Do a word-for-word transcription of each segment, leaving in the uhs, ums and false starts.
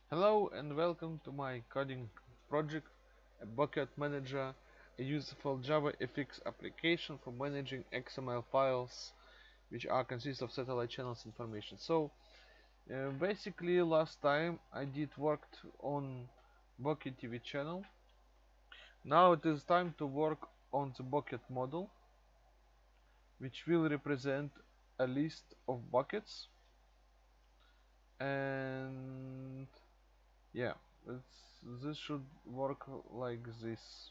Hello and welcome to my coding project, a Bucket Manager, a useful JavaFX application for managing X M L files which are consist of satellite channels information. So uh, basically last time I did worked on Bucket T V channel. Now it is time to work on the Bucket model, which will represent a list of buckets. And yeah, it's, this should work like this.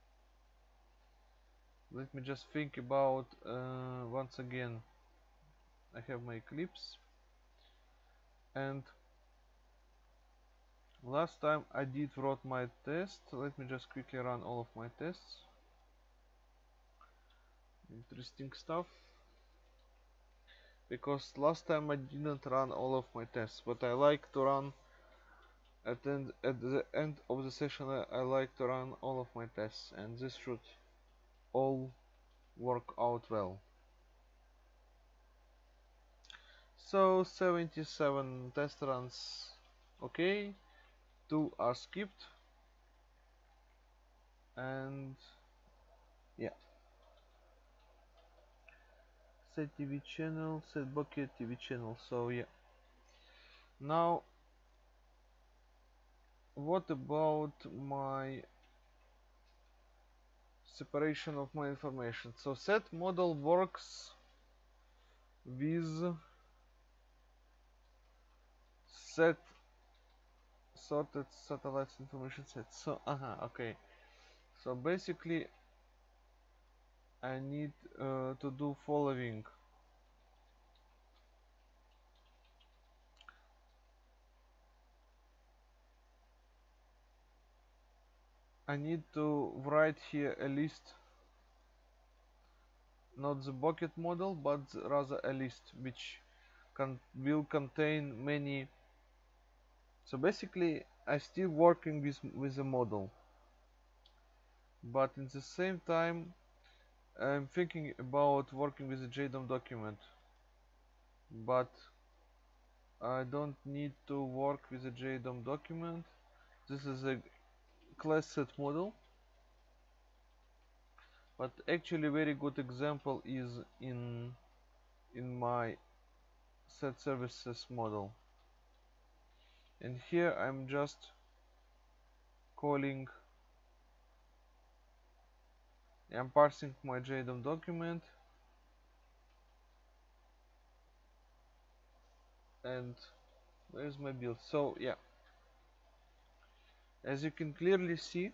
Let me just think about uh, once again. I have my Eclipse, and last time I did wrote my test. Let me just quickly run all of my tests. Interesting stuff, because last time I didn't run all of my tests, but I like to run at the end, at the end of the session. I, I like to run all of my tests, and this should all work out well. So seventy-seven test runs, okay, two are skipped, and yeah. Set T V channel, set bucket T V channel. So yeah. Now, what about my separation of my information? So set model works with set sorted satellites information set. So uh -huh, okay. So basically, I need uh, to do following. I need to write here a list, not the bucket model, but rather a list which can will contain many. So basically I still working with with a model, but in the same time I'm thinking about working with a J D O M document, but I don't need to work with a J D O M document. This is a class set model, but actually very good example is in in my set services model, and here I'm just calling. I'm parsing my J D O M document, and where's my build? So yeah, as you can clearly see,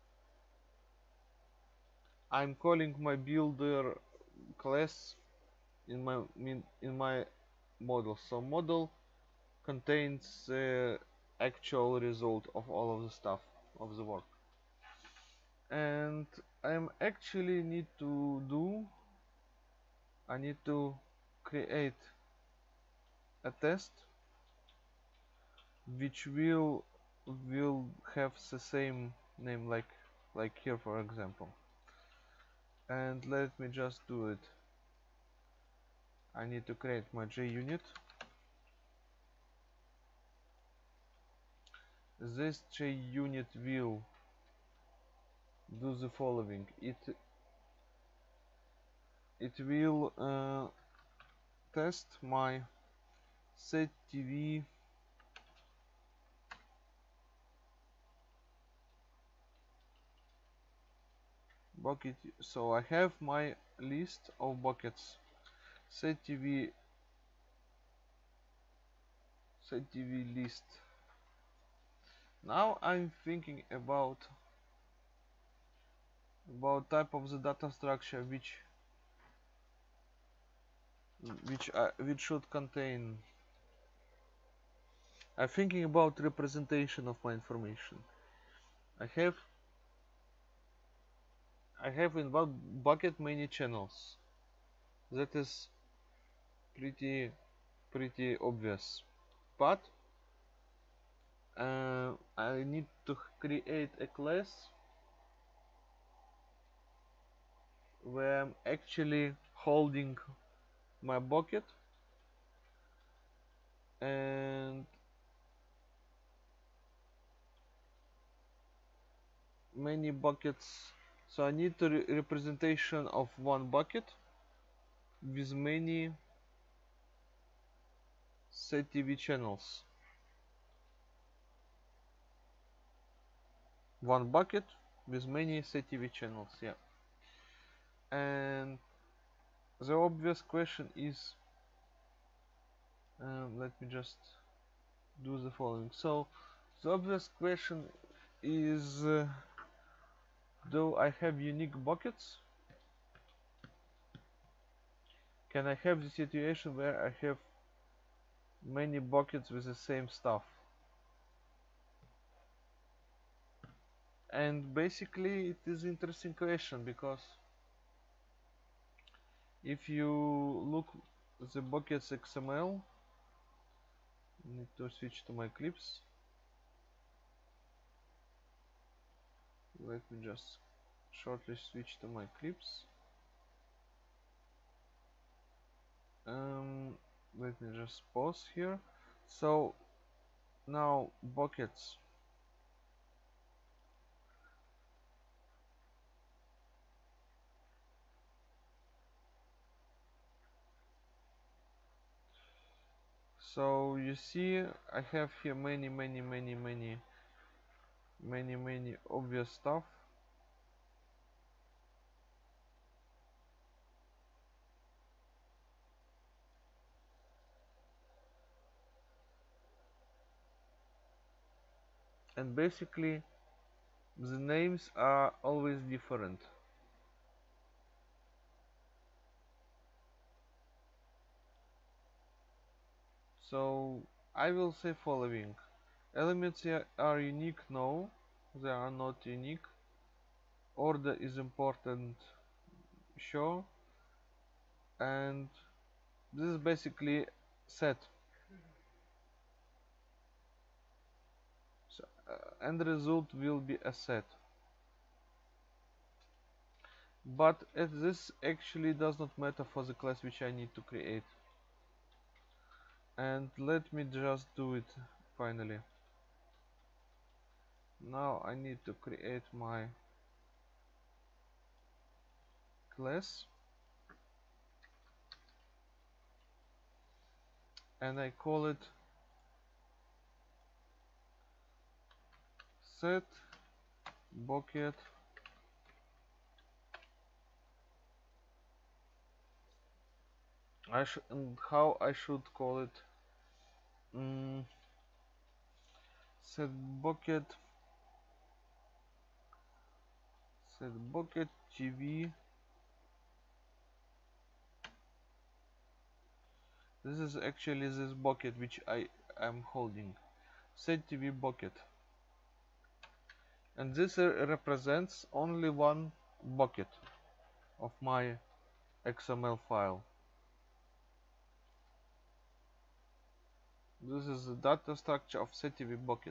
I'm calling my builder class in my in my model. So model contains the actual result of all of the stuff of the work, and I'm actually need to do I need to create a test which will will have the same name like like here, for example. And let me just do it. I need to create my JUnit. This JUnit will do the following. It it will uh, test my settv bucket. So I have my list of buckets. settv settv list. Now I'm thinking about about type of the data structure which which uh, which should contain. I'm thinking about representation of my information. I have I have in one bucket many channels. That is pretty pretty obvious. But uh, I need to create a class where I'm actually holding my bucket, and many buckets. So I need the re representation of one bucket with many SetTV channels. One bucket with many SetTV channels, yeah. And the obvious question is, um, let me just do the following. So the obvious question is, uh, do I have unique buckets? Can I have the situation where I have many buckets with the same stuff? And basically it is interesting question, because if you look the buckets X M L, I need to switch to my clips. Let me just shortly switch to my clips. Um, let me just pause here. So now buckets. So you see I have here many many many many many many obvious stuff. And basically the names are always different. So I will say following. Elements are unique, no, they are not unique. Order is important, sure. And this is basically set. So, uh, end result will be a set. But it, this actually does not matter for the class which I need to create. And let me just do it finally. Now I need to create my class, and I call it set bucket I sh and how I should call it, mm, set bucket set bucket T V. This is actually this bucket which I am holding, set T V bucket, and this uh, represents only one bucket of my X M L file. This is the data structure of setTV bucket,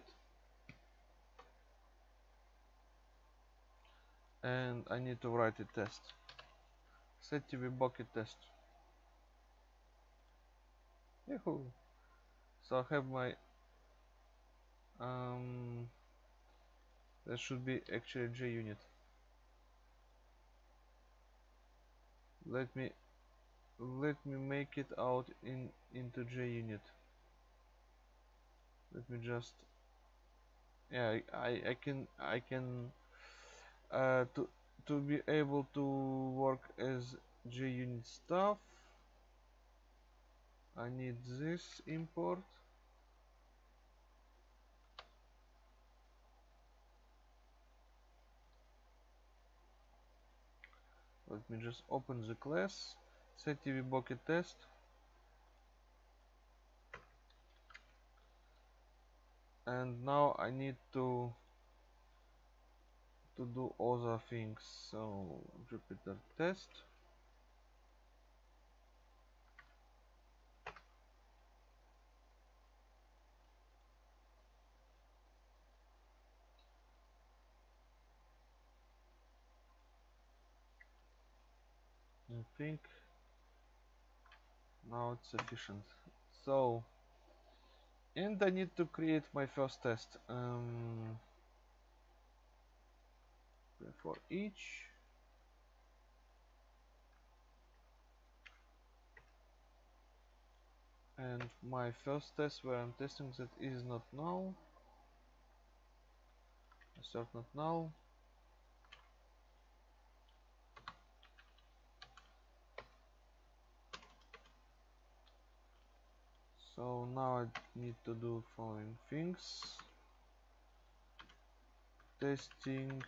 and I need to write a test. setTV bucket test. Yahoo! So I have my um. That should be actually JUnit. Let me let me make it out in into JUnit. Let me just, yeah, I I can I can uh to to be able to work as JUnit stuff. I need this import. Let me just open the class, setTV bucket test, and now I need to to do other things. So Jupyter test. I think now it's sufficient. So, and I need to create my first test. Um, for each. And my first test where I'm testing that is not null. Assert not null. So now I need to do following things. Testing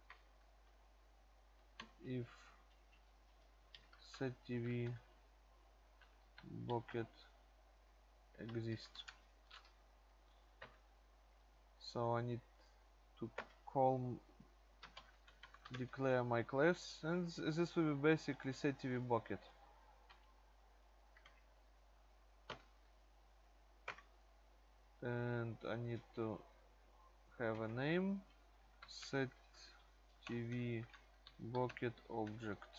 if setTV bucket exists. So I need to call, declare my class, and this will be basically setTV bucket. And I need to have a name, setTV bucket object,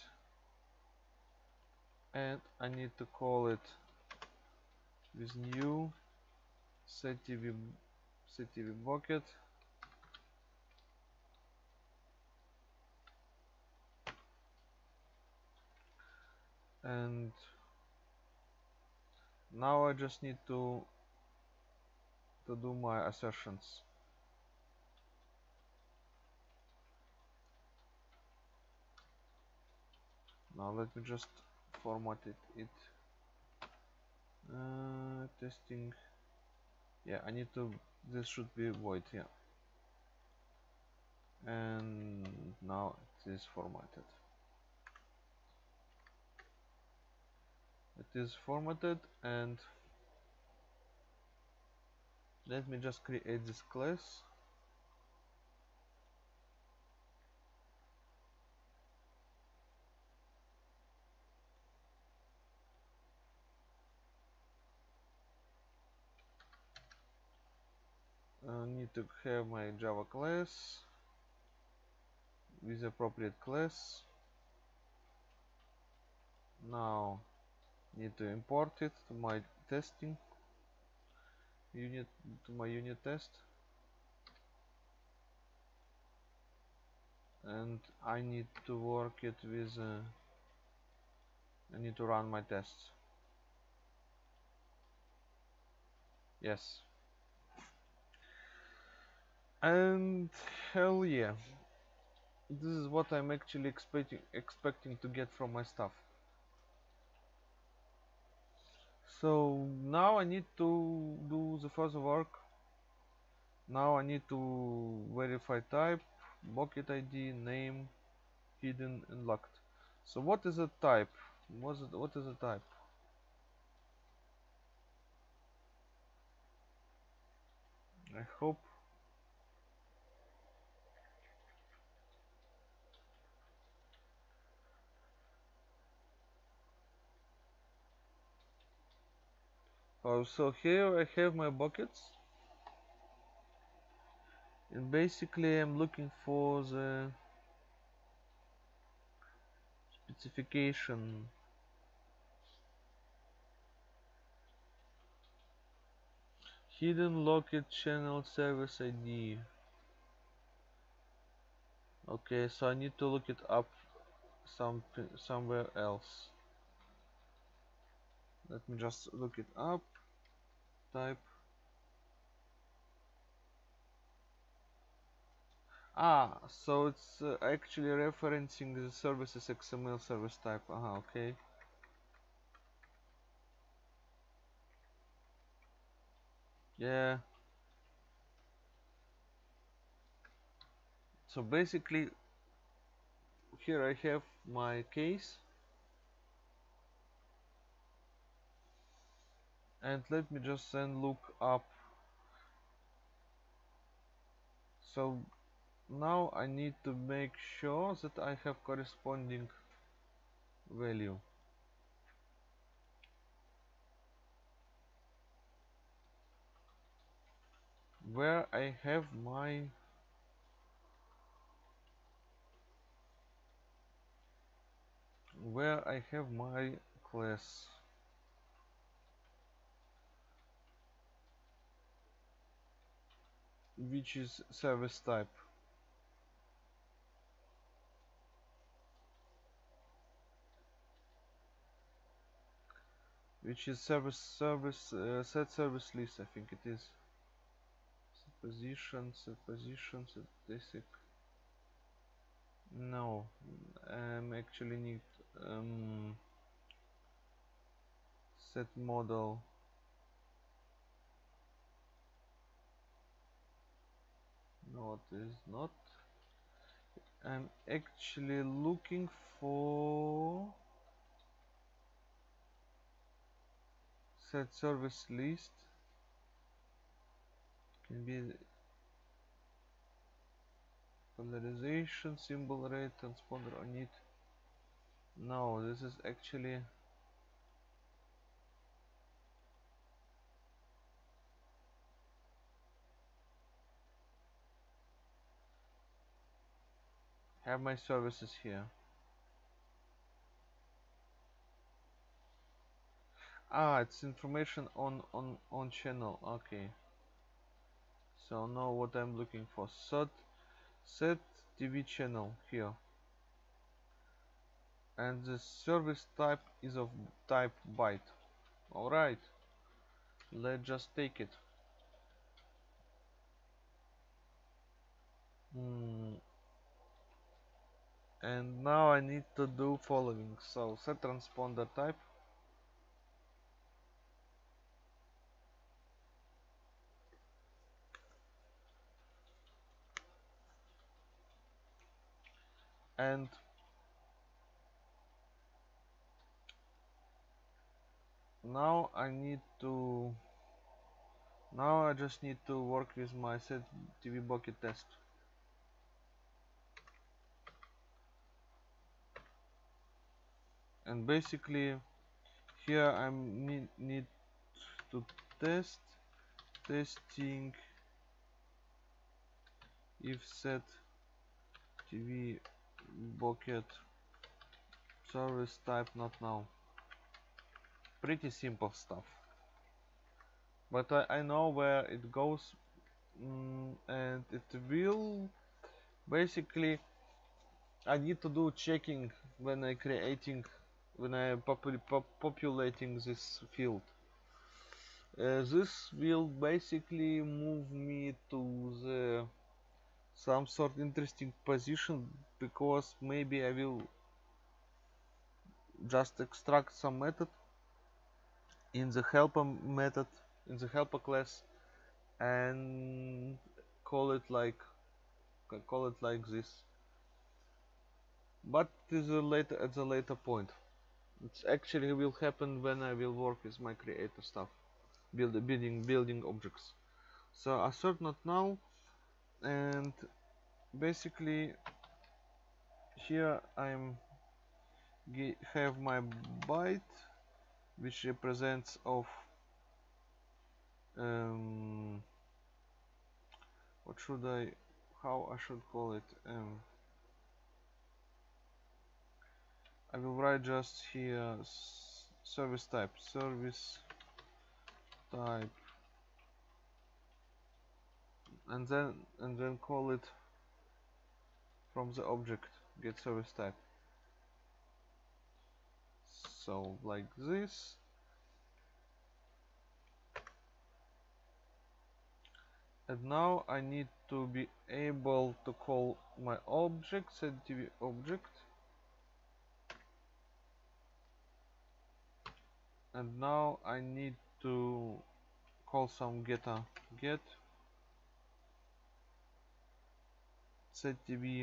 and I need to call it with new setTV setTV bucket and now I just need to to do my assertions. Now let me just format it, it. Uh, testing, yeah, I need to, this should be void, yeah, and now it is formatted. It is formatted, and let me just create this class. I need to have my Java class with appropriate class. Now need to import it to my testing unit, to my unit test, and I need to work it with uh, I need to run my tests. Yes, and hell yeah, this is what I'm actually expecting expecting to get from my stuff. So now I need to do the further work. Now I need to verify type, bucket I D, name, hidden and locked. So what is a type? What is, it, what is a type? I hope. Oh, so here I have my buckets, and basically I'm looking for the specification. Hidden locked channel service I D. Okay, so I need to look it up some somewhere else. Let me just look it up. Type. Ah, so it's uh, actually referencing the services X M L service type. Ah, okay. Yeah. So basically, here I have my case, and let me just then look up. So now I need to make sure that I have corresponding value. Where I have my where I have my class. Which is service type. which is service service uh, set service list, I think it is. Set position, set position, set basic. No, um actually need um set model. No, it is not. I'm actually looking for set service list. Can be polarization, symbol rate, transponder on it. No, this is actually have my services here. Ah, it's information on on on channel. Okay. So now what I'm looking for, set set T V channel here, and the service type is of type byte. All right, let's just take it. Hmm. And now I need to do following. So set transponder type. And now I need to now I just need to work with my set T V bucket test. And basically here I need, need to test testing if set T V bucket service type not now. Pretty simple stuff, but I, I know where it goes, mm, and it will basically I need to do checking when I creating when I popul pop populating this field. Uh, this will basically move me to the some sort interesting position, because maybe I will just extract some method in the helper method in the helper class and call it like call it like this, but it is a later at the later point. It actually will happen when I will work with my creator stuff, build building building objects. So assert not null, and basically here I'm have my byte, which represents of um, what should I how I should call it. um, I will write just here service type service type, and then and then call it from the object get service type, so like this. And now I need to be able to call my object set T V object, and now I need to call some getter get set T V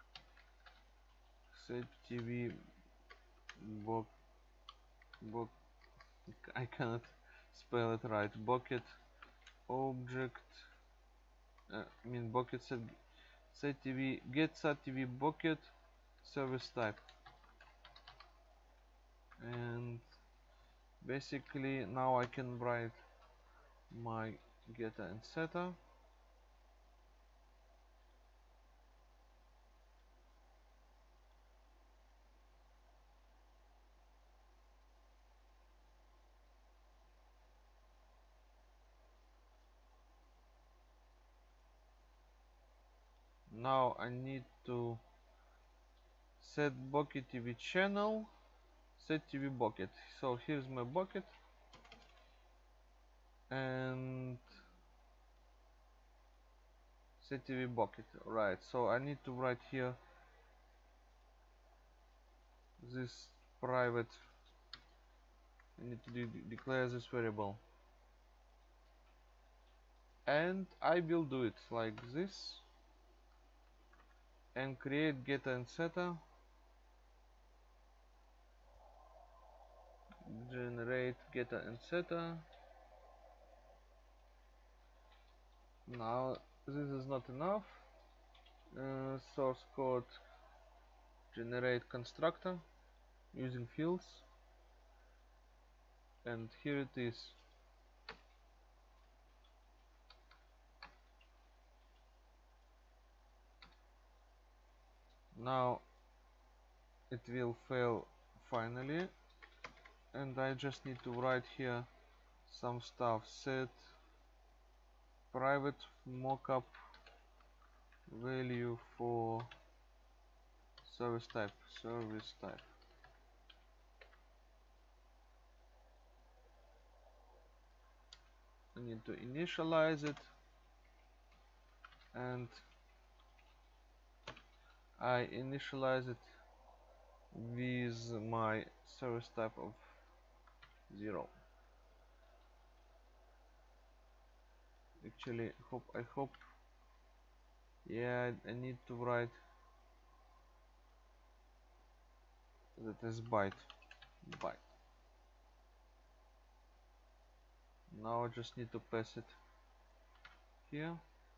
set T V book book I cannot spell it right, bucket object, uh, I mean bucket set set T V get set T V bucket service type. And basically now I can write my getter and setter. Now I need to set bucket T V channel set T V bucket. So here's my bucket. and ctv bucket. Right, so I need to write here this private. I need to de declare this variable, and I will do it like this and create getter and setter, generate getter and setter. Now this is not enough. Uh, source code generate constructor using fields, and here it is. Now it will fail finally, and I just need to write here some stuff. Set private mockup value for service type. Service type. I need to initialize it, and I initialize it with my service type of zero. Actually, hope I hope. Yeah, I need to write that is byte. Byte. Now I just need to pass it here,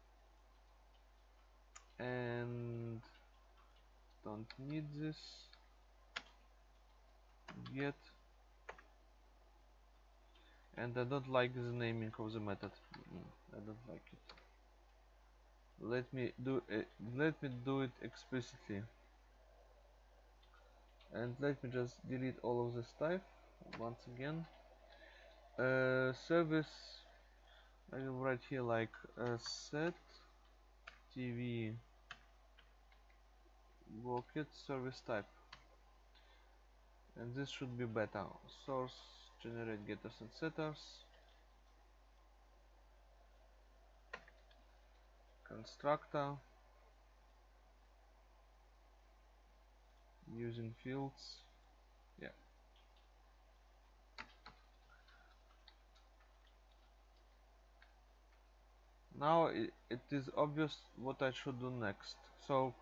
and don't need this. Get, and I don't like the naming of the method. Mm, I don't like it. Let me do it. Let me do it explicitly, and let me just delete all of this stuff once again. Uh, service. I will write here like uh, set tv bucket service type, and this should be beta. Source generate getters and setters, constructor using fields. Yeah. Now it, it is obvious what I should do next. So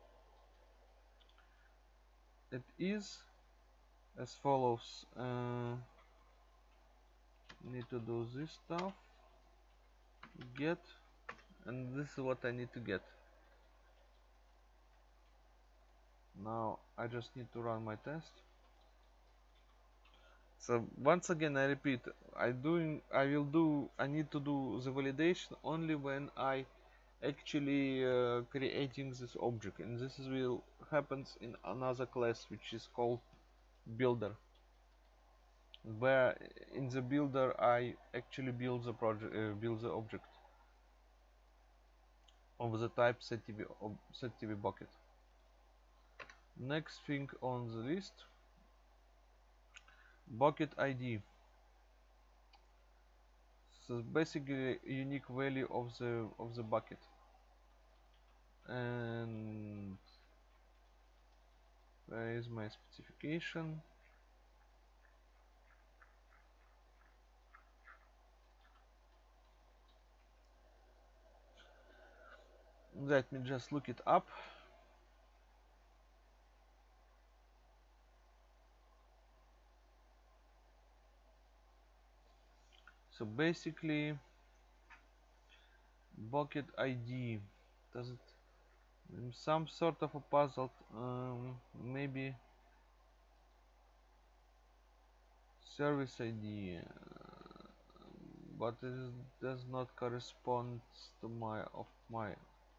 it is as follows. Uh, need to do this stuff, get, and this is what I need to get. Now I just need to run my test. So once again I repeat, I doing I will do I need to do the validation only when I actually uh, creating this object, and this is will happens in another class which is called builder, where in the builder I actually build the project uh, build the object of the type setTV setTV bucket. Next thing on the list, bucket I D. So basically unique value of the of the bucket, and where is my specification? Let me just look it up. So basically bucket I D, does it some sort of a puzzle, um, maybe service I D, uh, but it is, does not correspond to my of my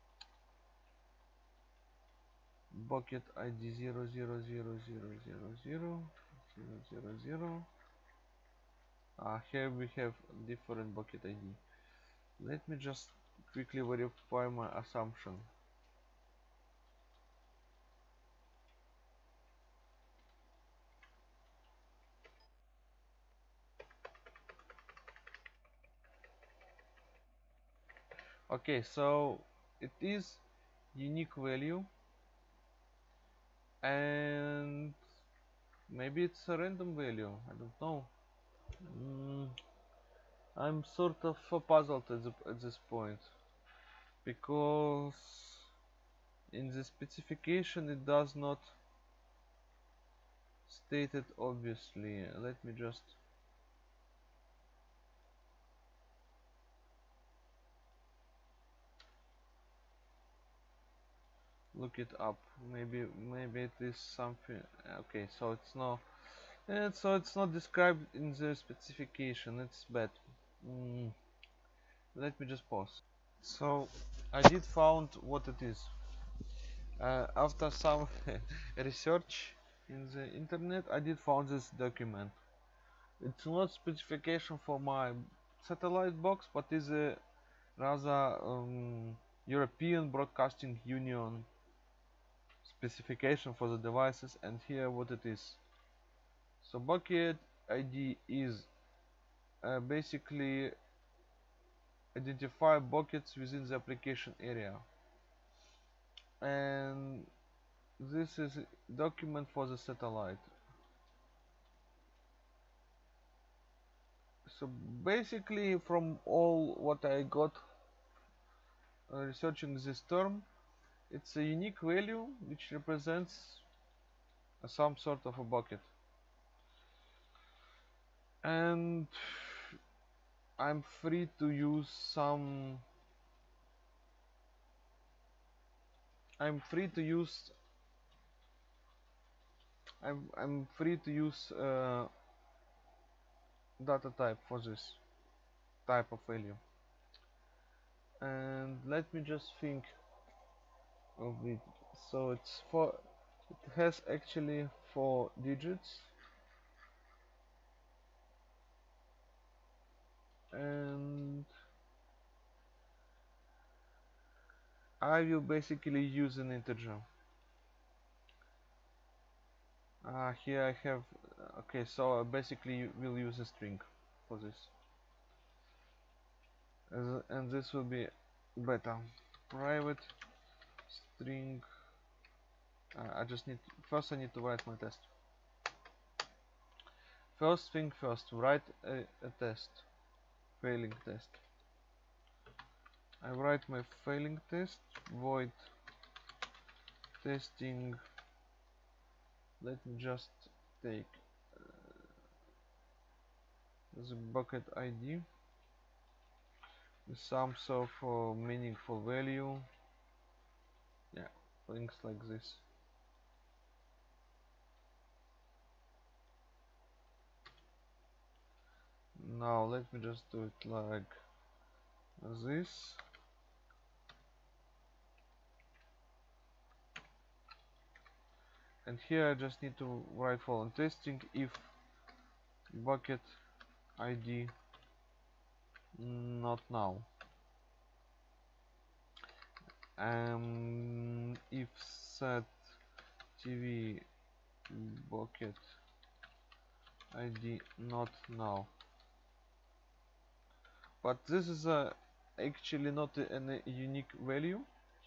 bucket I D zero zero zero zero zero zero zero zero zero. Ah, here we have different bucket I D. Let me just quickly verify my assumption. Okay, so it is unique value, and maybe it's a random value, I don't know. mm, I'm sort of puzzled at, the, at this point, because in the specification it does not state it obviously. Let me just look it up. Maybe maybe it is something. Okay, so it's not. eh, so it's not described in the specification. It's bad. Mm, let me just pause. So I did found what it is. Uh, after some research in the internet, I did found this document. It's not specification for my satellite box, but is a rather um, European Broadcasting Union specification for the devices, and here what it is. So bucket I D is uh, basically identify buckets within the application area, and this is a document for the satellite. So basically from all what I got uh, researching this term, it's a unique value which represents uh, some sort of a bucket, and I'm free to use some I'm free to use I'm I'm free to use uh, data type for this type of value. And let me just think of it. So it's for it has actually four digits, and I will basically use an integer. Uh, here I have okay, so I basically will use a string for this. As, and this will be better. Private string. Uh, I just need first I need to write my test. First thing first, write a, a test, failing test. I write my failing test, void testing. Let me just take uh, the bucket I D, some sort of meaningful value. Yeah, things like this. Now let me just do it like this. And here I just need to write for testing if bucket I D not now. Um, if set T V bucket I D not now. But this is a actually not a, a unique value,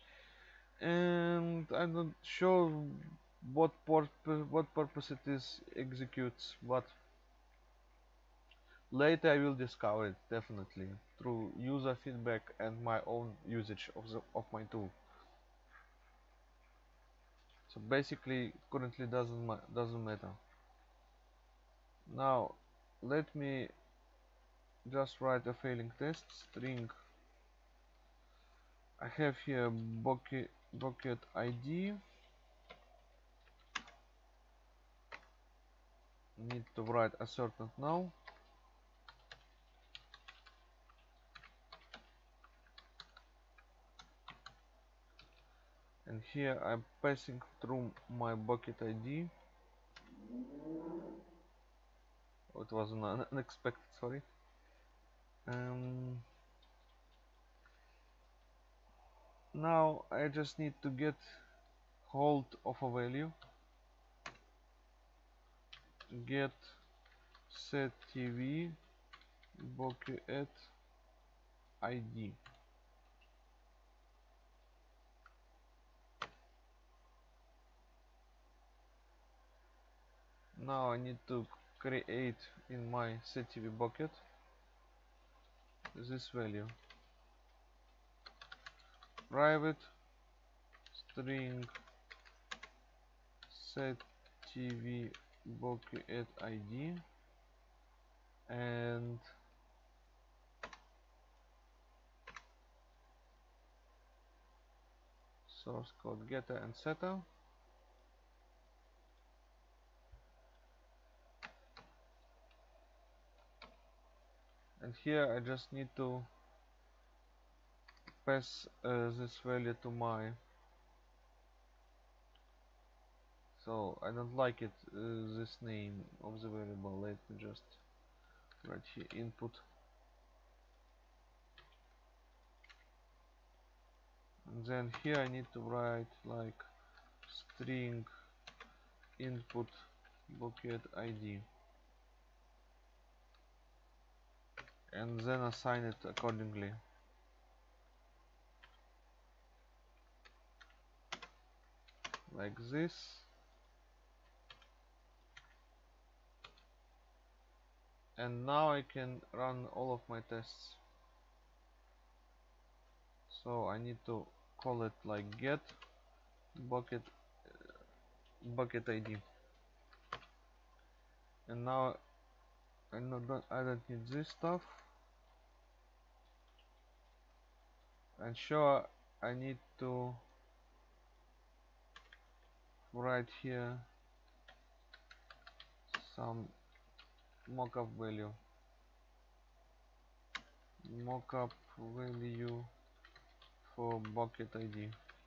and I'm not sure what purpose what purpose it is executes, but later I will discover it definitely through user feedback and my own usage of the of my tool. So basically currently doesn't ma doesn't matter. Now let me just write a failing test string. I have here bucket bucket I D. Need to write asserted now. And here I'm passing through my bucket I D. Oh, it was an unexpected, sorry. Um, now I just need to get hold of a value. Get set T V bucket I D. Now I need to create in my settv bucket this value, private string settv bucket id, and source code getter and setter. And here I just need to pass uh, this value to my, so I don't like it, uh, this name of the variable. Let me just write here input, and then here I need to write like string input bucket id, and then assign it accordingly. Like this. And now I can run all of my tests. So I need to call it like get bucket bucket id, and now I not I don't need this stuff, and sure I need to write here some mockup value mockup value for bucket id.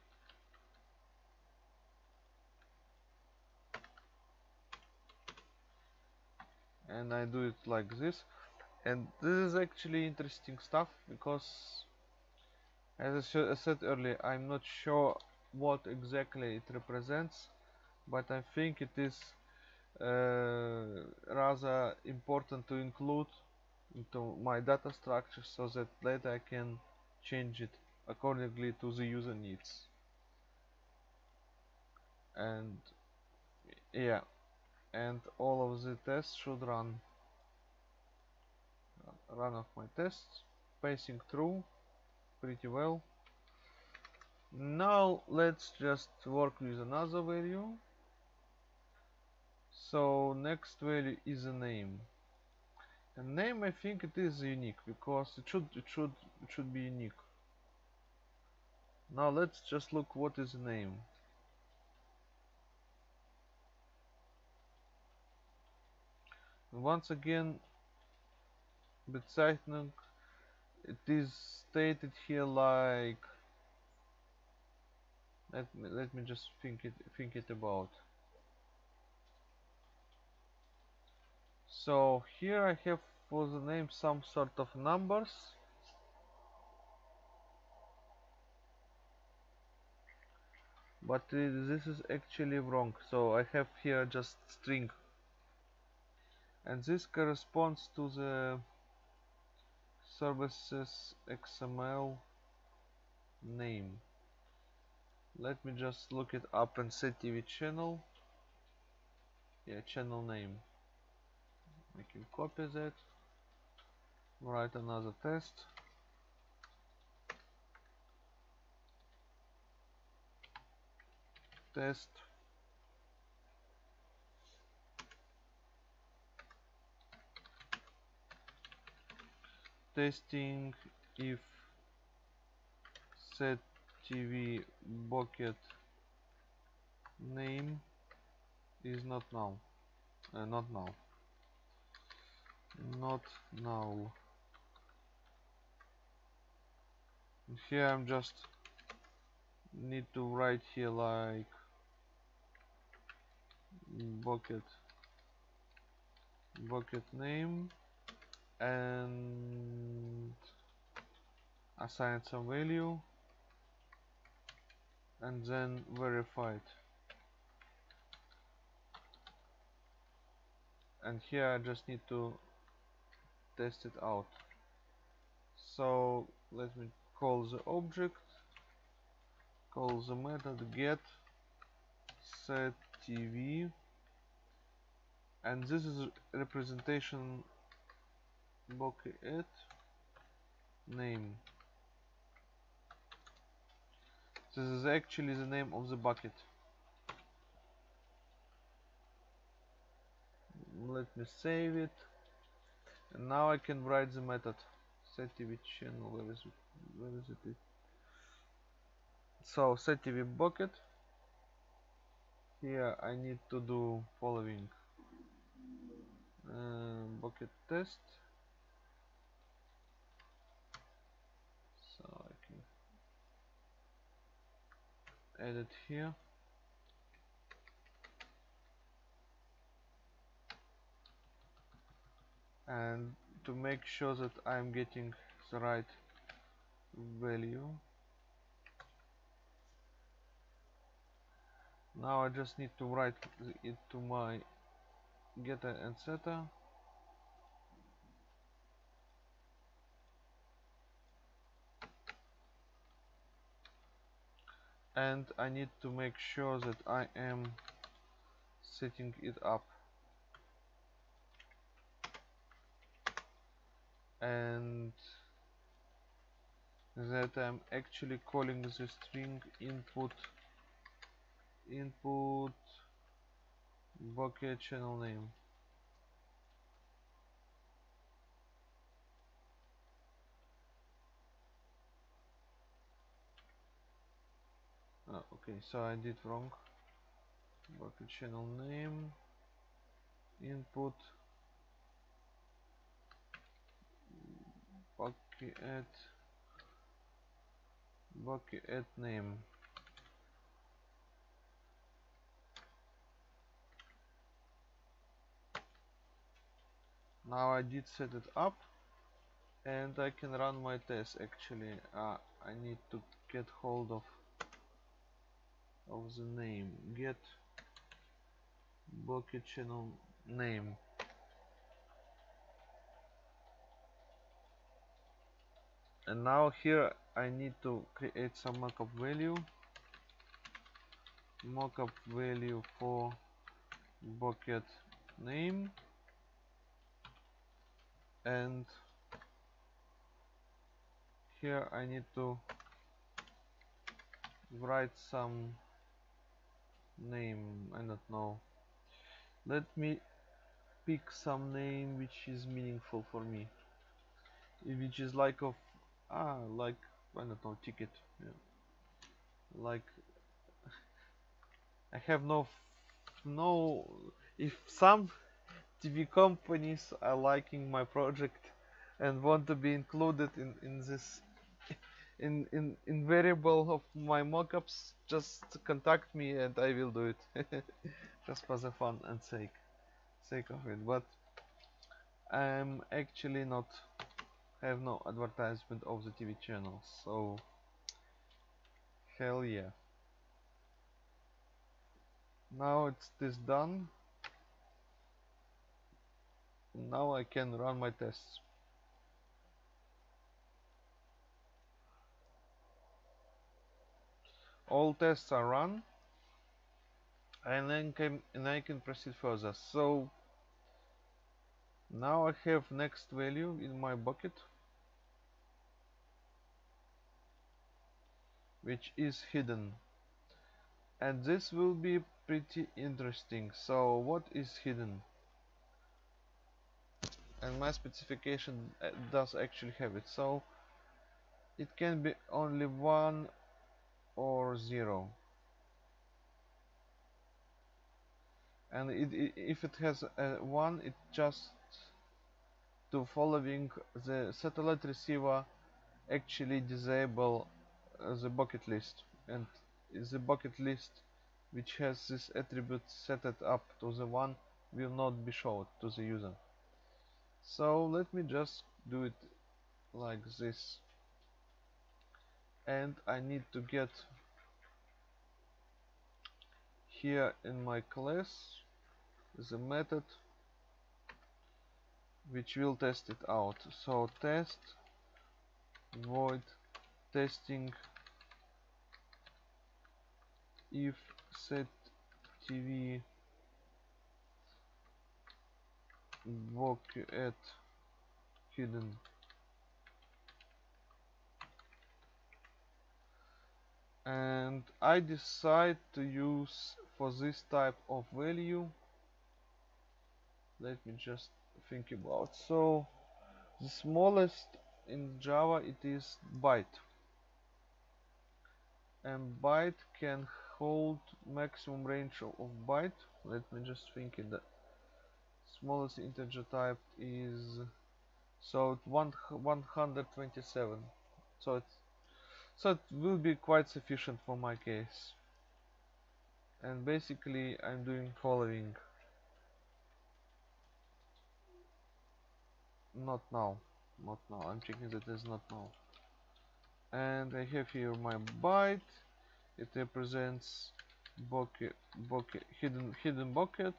And I do it like this, and this is actually interesting stuff, because as I said earlier, I'm not sure what exactly it represents, but I think it is uh, rather important to include into my data structure, so that later I can change it accordingly to the user needs. And yeah, and all of the tests should run run of my tests, passing through pretty well. Now let's just work with another value. So next value is a name. And name, I think it is unique, because it should it should it should be unique. Now let's just look what is a name. Once again, Bezeichnung, it is stated here like, let me let me just think it think it about. So here I have for the name some sort of numbers, but uh, this is actually wrong. So I have here just string, and this corresponds to the services X M L name. Let me just look it up and settv channel. Yeah, channel name. I can copy that, write another test, test, testing if settv bucket name is not null, uh, not null, not null. And here I'm just need to write here like bucket bucket name, and assign some value, and then verify it. And here I just need to test it out. So let me call the object, call the method get settv and this is representation bucket name. This is actually the name of the bucket. Let me save it, and now I can write the method setTV channel. Where is it? Where is it? So setTV bucket. Here I need to do following uh, bucket test. So I can add it here. And to make sure that I'm getting the right value, now I just need to write it to my getter and setter, and I need to make sure that I am setting it up, and that I'm actually calling the string input input bucket channel name. Oh, okay, so I did wrong. Bucket channel name input bucket bucket name. Now I did set it up, and I can run my test. Actually, uh, I need to get hold of of the name. Get bucket channel name. And now here I need to create some mockup value. Mockup value for bucket name, and here I need to write some name. I don't know. Let me pick some name which is meaningful for me, which is like of ah like I don't know, ticket. Yeah. Like I have no f no if some T V companies are liking my project and want to be included in in this in in in variable of my mockups, just contact me and I will do it. Just for the fun and sake sake of it. But I'm actually not have no advertisement of the T V channels, so hell yeah. Now it's this done. Now I can run my tests. All tests are run, and then can and I can proceed further. So now I have next value in my bucket, which is hidden, and this will be pretty interesting. So what is hidden? And my specification uh, does actually have it. So it can be only one or zero, and it, it, if it has a one, it just to following the satellite receiver actually disable uh, the bucket list, and the bucket list which has this attribute set it up to the one will not be shown to the user. So let me just do it like this, and I need to get here in my class the method which will test it out. So test void testing if set tv bucket hidden. And I decide to use for this type of value, let me just think about. So the smallest in Java it is byte, and byte can hold maximum range of, of byte. Let me just think it. The smallest integer type is, so it's one one hundred twenty-seven. So it's so it will be quite sufficient for my case. And basically I'm doing following. Not now, not now. I'm checking that it's not now. And I have here my byte. It represents bucket, bucket, hidden, hidden bucket,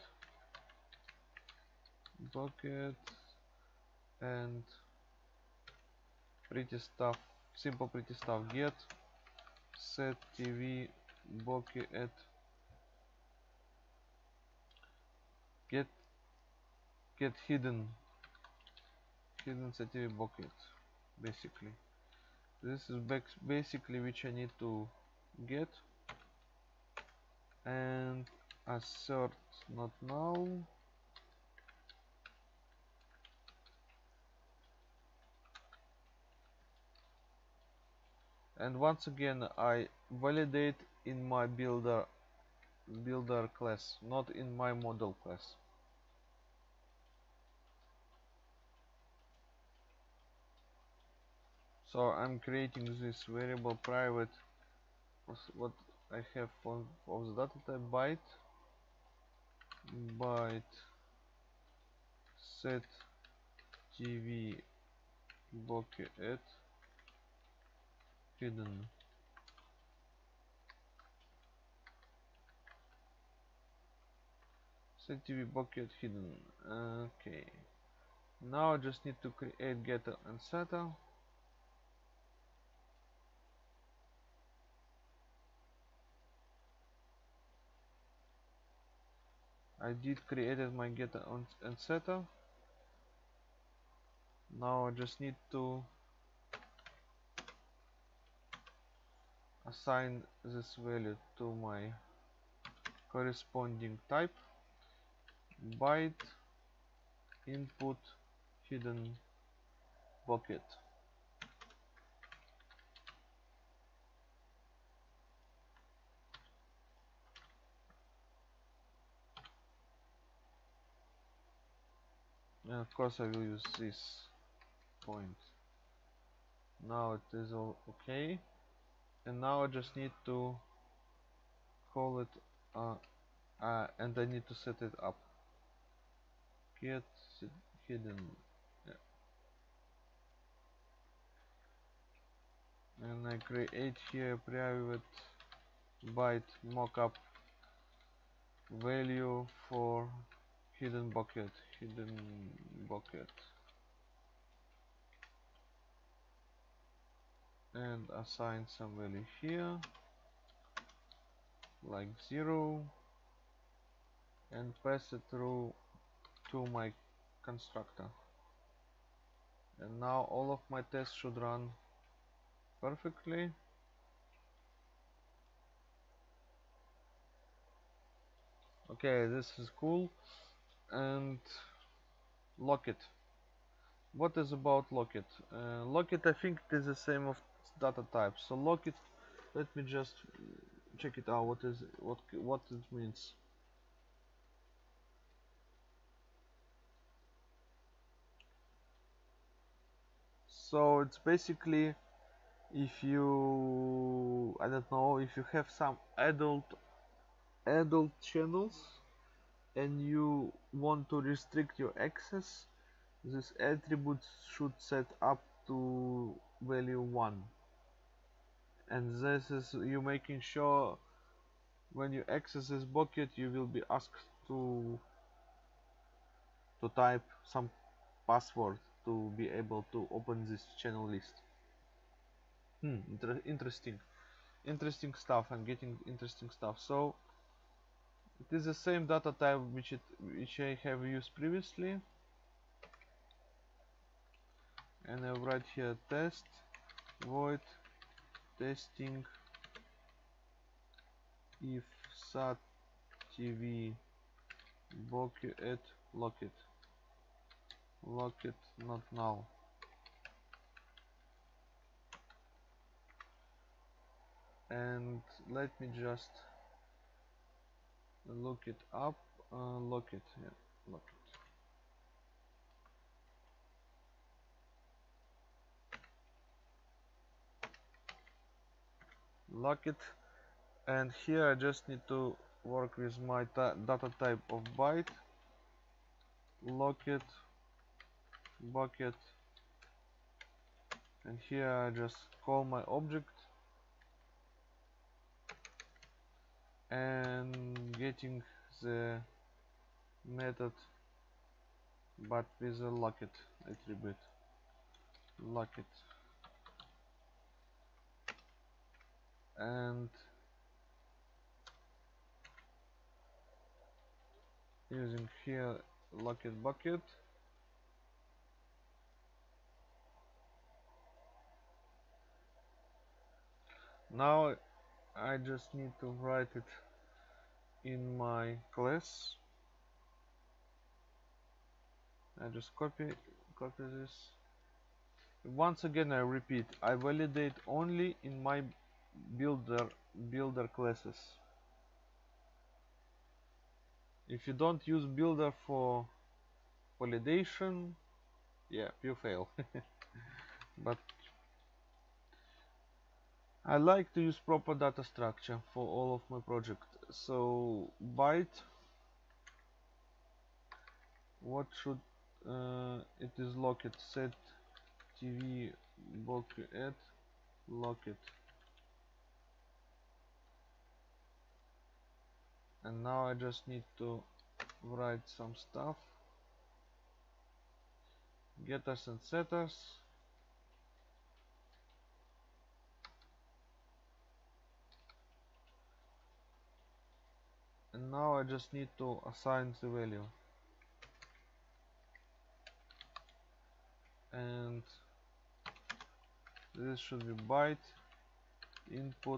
bucket, and pretty stuff, simple pretty stuff. Get set tv bucket, get get hidden, hidden set tv bucket. Basically, this is basically which I need to get, and assert not now. And once again I validate in my builder builder class, not in my model class. So I'm creating this variable private, what I have for, for the data type byte, byte set tv bucket hidden. Set tv bucket hidden. Okay. Now I just need to create getter and setter. I did created my getter and setter. Now I just need to assign this value to my corresponding type, byte input hidden bucket. And of course I will use this point. Now it is all okay, and now I just need to call it uh, uh, and I need to set it up. Get hidden, yeah. And I create here a private byte mockup value for hidden bucket, hidden bucket, and assign some value here like zero, and pass it through to my constructor. And now all of my tests should run perfectly. Okay, this is cool. And locket. What is about locket? Uh, locket, I think it is the same of data type. So locket, let me just check it out. What is what what it means? So it's basically if you, I don't know, if you have some adult adult channels and you want to restrict your access, this attribute should set up to value one. And this is you making sure when you access this bucket you will be asked to to type some password to be able to open this channel list. Hmm, inter interesting. Interesting stuff. I'm getting interesting stuff. So it is the same data type which it which I have used previously. and I write here test void testing if sat tv bucket lock it lock it not null. And let me just look it up. Uh, lock it, yeah, lock it. Lock it, and here I just need to work with my data type of byte. Lock it, bucket, and here I just call my object and getting the method but with a lock it attribute. Lock it, and using here lock it bucket. Now I just need to write it in my class. I just copy copy this. Once again I repeat, I validate only in my builder builder classes. If you don't use builder for validation, yeah, you fail. But I like to use proper data structure for all of my project. So byte, what should uh, it is locked set tv bucket locked, and now I just need to write some stuff. Getters and setters. And now I just need to assign the value. And this should be byte input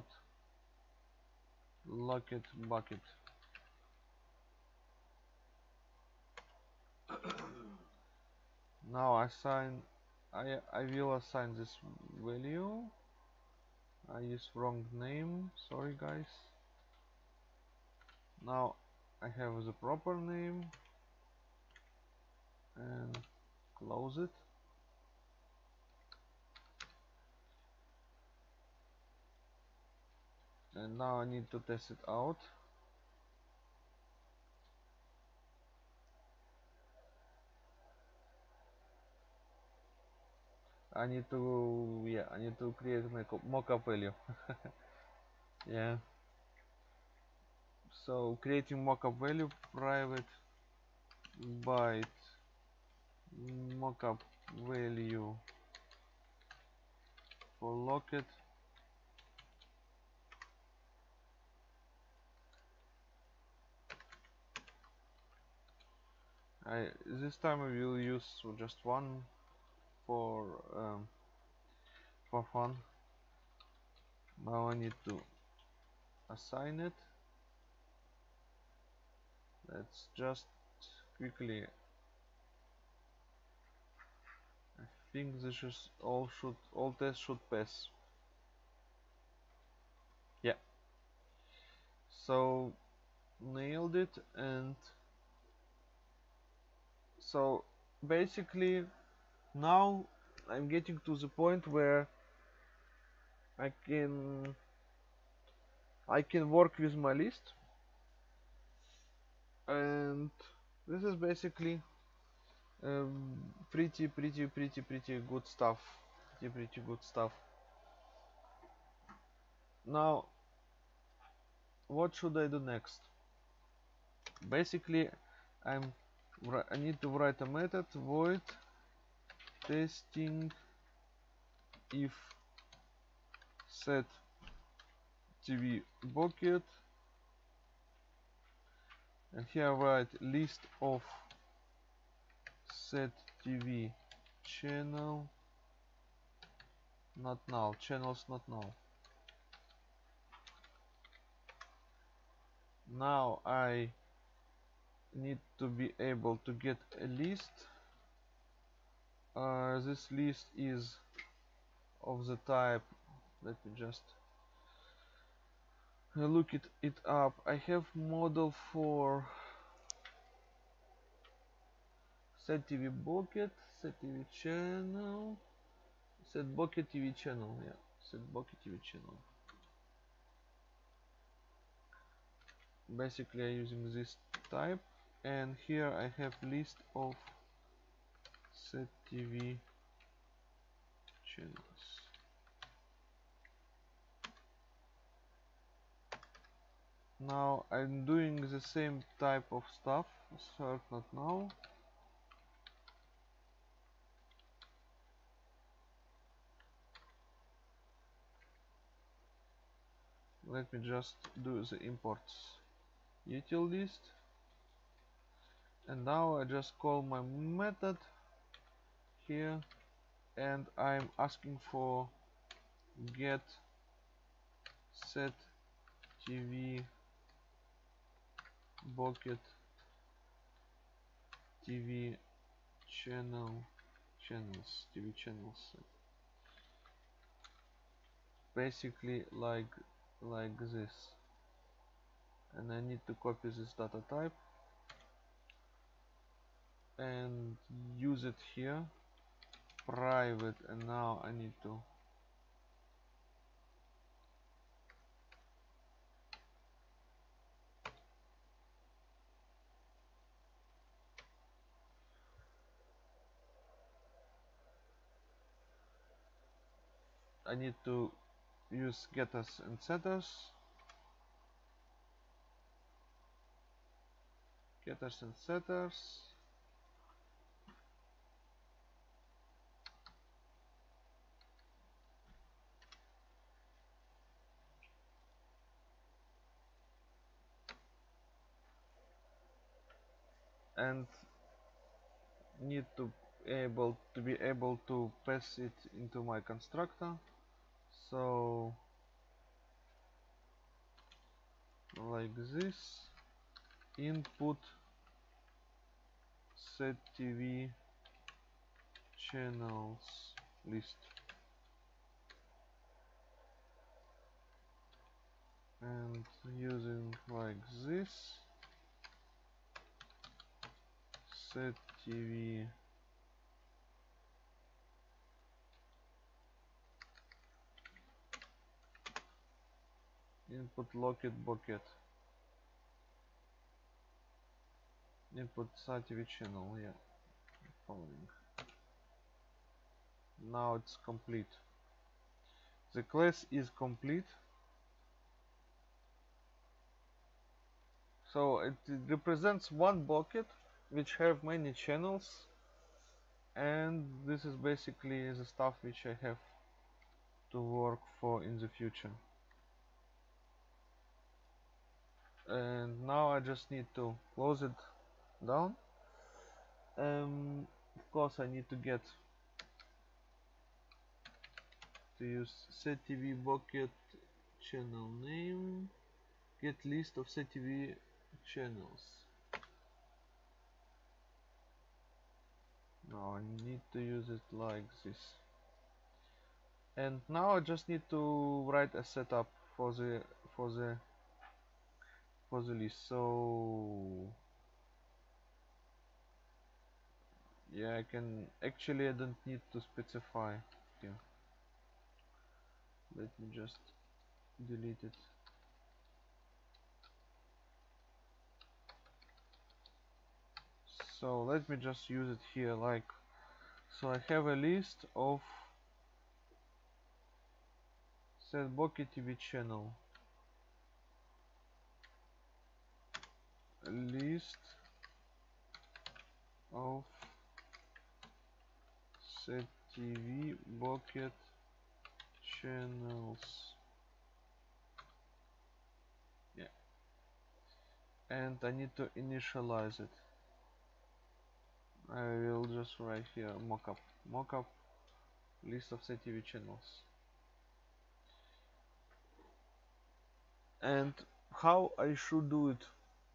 locket bucket. Now I assign I I will assign this value. I use wrong name, sorry guys. Now I have the proper name and close it. And now I need to test it out. I need to, yeah, I need to create my mockup value. Yeah. So creating mockup value, private byte mockup value for locket. I this time I will use just one for um, for fun. Now I need to assign it. Let's just quickly. I think this is all should all tests should pass. Yeah. So nailed it. And so basically now I'm getting to the point where I can I can work with my list, and this is basically um, pretty pretty pretty pretty good stuff. Pretty pretty good stuff. Now what should I do next? Basically I'm I need to write a method void testing if set tv bucket, and here I write list of set tv channel Not now. Channels not now. Now I need to be able to get a list. Uh, this list is of the type, let me just look it, it up. I have model for set T V bucket, set T V channel, set bucket T V channel, yeah, set bucket T V channel. Basically I'm using this type, and here I have list of set T V channels. Now I'm doing the same type of stuff. Start not now. Let me just do the imports util list, and now I just call my method here, and I'm asking for get set T V bucket T V channel channels T V channels, basically like like this. And I need to copy this data type and use it here, private, and now I need to I need to use getters and setters, getters and setters, and need to able to be able to pass it into my constructor. So like this, input set T V channels list, and using like this, set T V input locket bucket, input set T V channel, yeah, following. Now it's complete. The class is complete. So it, it represents one bucket which have many channels, and this is basically the stuff which I have to work for in the future. And now I just need to close it down. Um, of course I need to get to use set T V bucket channel name, get list of set T V channels. Now I need to use it like this. And now I just need to write a setup for the for the for the list. So yeah, I can actually I don't need to specify here. Let me just delete it. So let me just use it here, like, so I have a list of set bucket T V channel, a list of set T V bucket channels, yeah, and I need to initialize it. I will just write here mockup mockup list of set T V channels. And how I should do it?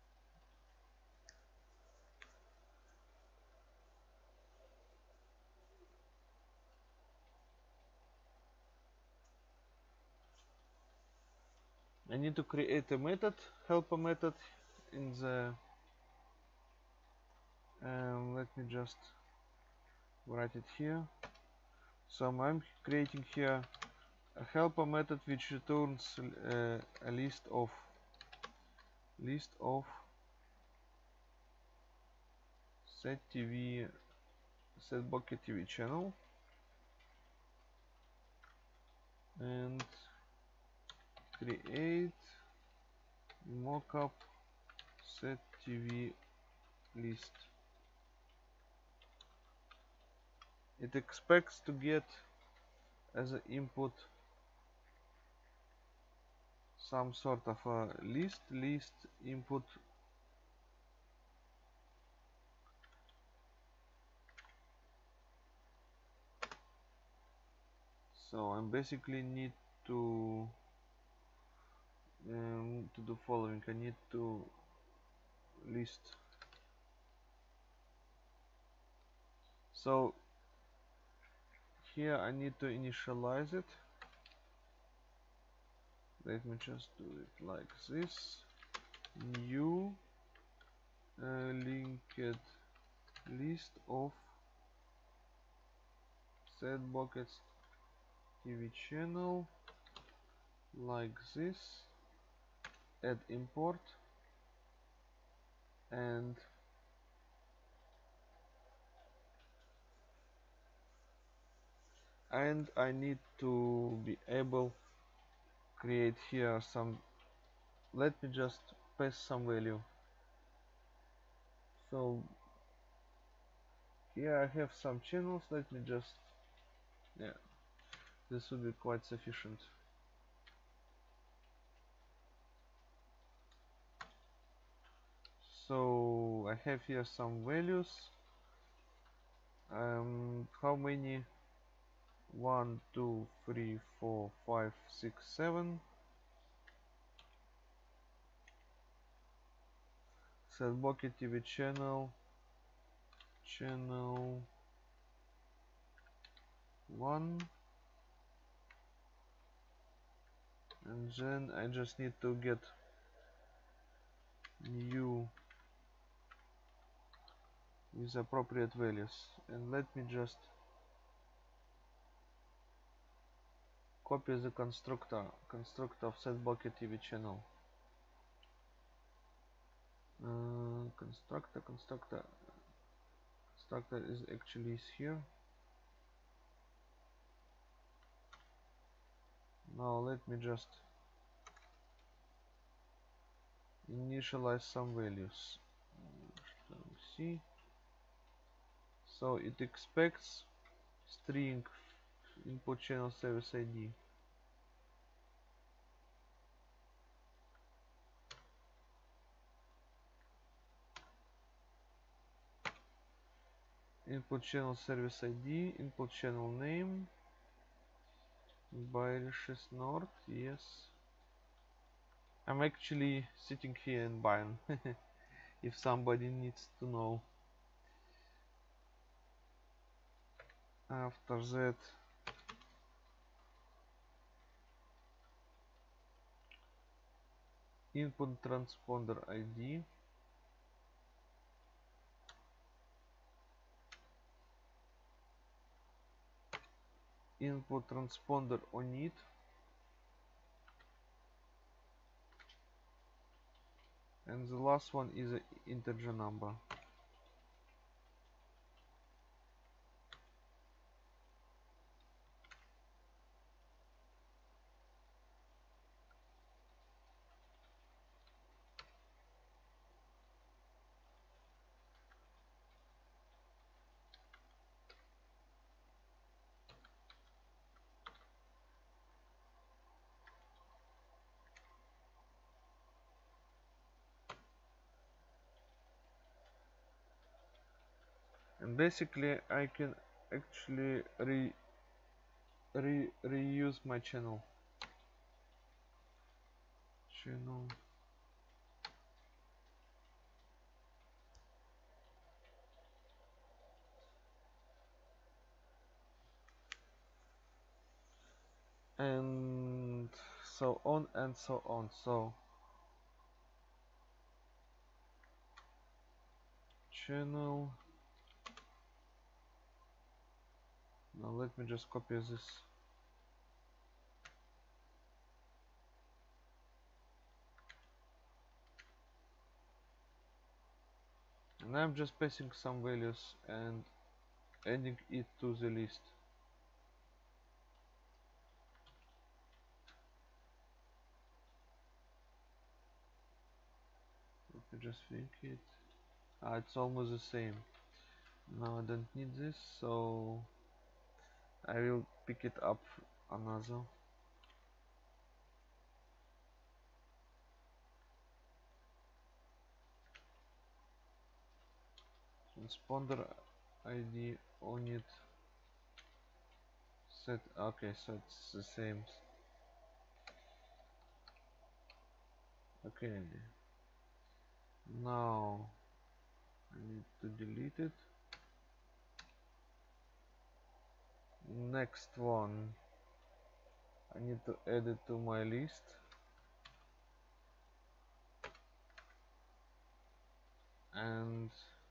I need to create a method, helper method in the um, let me just write it here. So I'm creating here a helper method which returns uh, a list of list of set T V set bucket T V channel and create mockup set T V list. It expects to get as an input some sort of a list list input. So I basically need to um, to do following. I need to list. So here I need to initialize it. Let me just do it like this. New uh, linked list of set buckets T V channel like this. Add import and and I need to be able create here some. Let me just pass some value. So here I have some channels. Let me just, yeah, this would be quite sufficient. So I have here some values. Um, how many? One, two, three, four, five, six, seven. Set bucket T V channel. Channel one. And then I just need to get new with appropriate values. And let me just copy the constructor constructor of set bucket T V channel. Uh, constructor constructor constructor is actually is here. Now let me just initialize some values. See, so it expects string input channel service I D. Input channel service I D, input channel name, Bayerisches Nord, yes. I'm actually sitting here in Bayern, if somebody needs to know. After that, input transponder I D, input transponder on it, and the last one is an integer number. And basically I can actually re re reuse my channel. Channel. And so on and so on. So channel. Now let me just copy this. And I'm just passing some values and adding it to the list. Let me just think it. Ah, it's almost the same. Now I don't need this, so I will pick it up another. Transponder I D on it. Set. Okay, so it's the same. Okay. Now I need to delete it. Next one. I need to add it to my list. And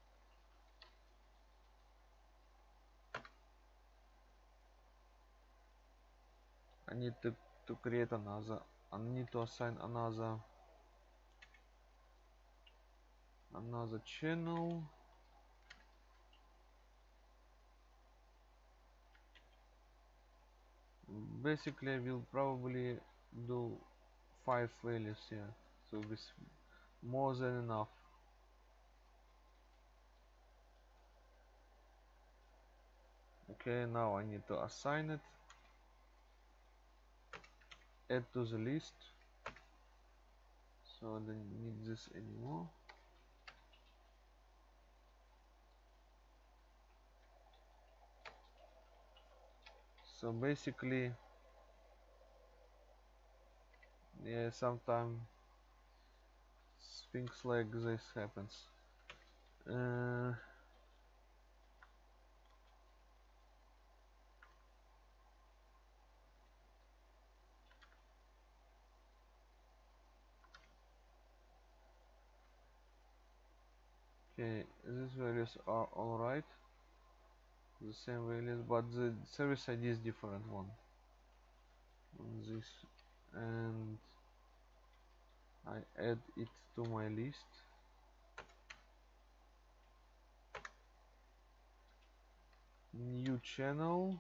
I need to, to create another. I need to assign another another channel. Basically I will probably do five values here, so this more than enough. Okay, now I need to assign it, add to the list, so I don't need this anymore. So basically, yeah, sometimes things like this happens. Uh, okay, these values are alright, the same values, but the service I D is different one on this, and I add it to my list. New channel.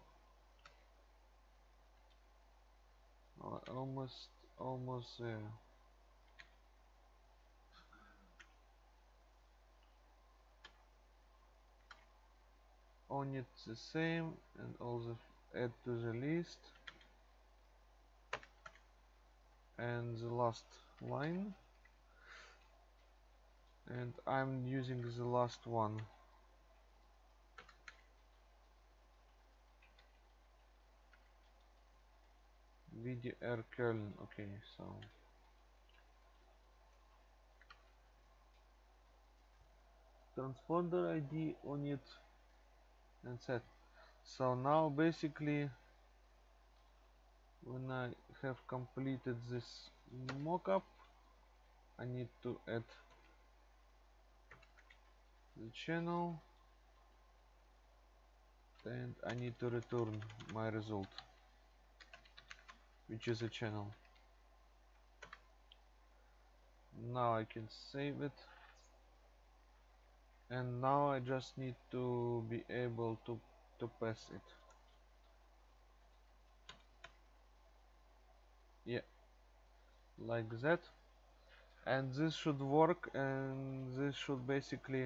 Uh, almost almost there. On it the same, and also add to the list, and the last line, and I'm using the last one, V D R Köln. Okay, so transponder I D on it and set. So now basically when I have completed this mockup, I need to add the channel, and I need to return my result, which is a channel. Now I can save it, and now I just need to be able to to pass it. Yeah, like that, and this should work, and this should basically